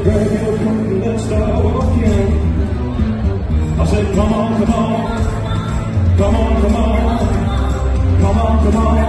Grab your coat and let's start walking. I said, come on, come on, come on, come on, come on, come on.